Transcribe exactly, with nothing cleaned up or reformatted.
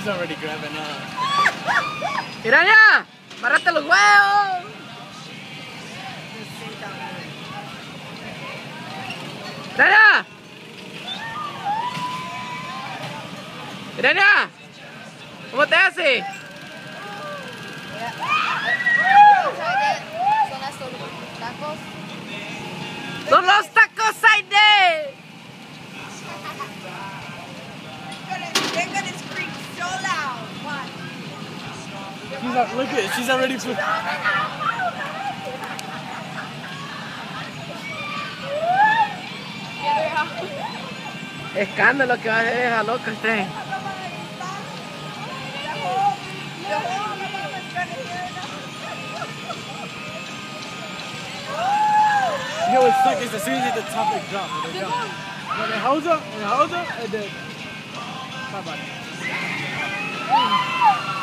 She's already grabbing up. ¡Irania! ¡Bárrate los huevos! ¡Irania! ¡Irania! ¿Cómo te hace? ¡Son los tacos, Aidee! They're gonna scream so loud. Watch. She's not, look at it, she's already put. Escándalo que va a dejar loco este. You know what's stuck is as soon as the topic drop, when they jump. When it holds up, when it holds up, and then bye bye.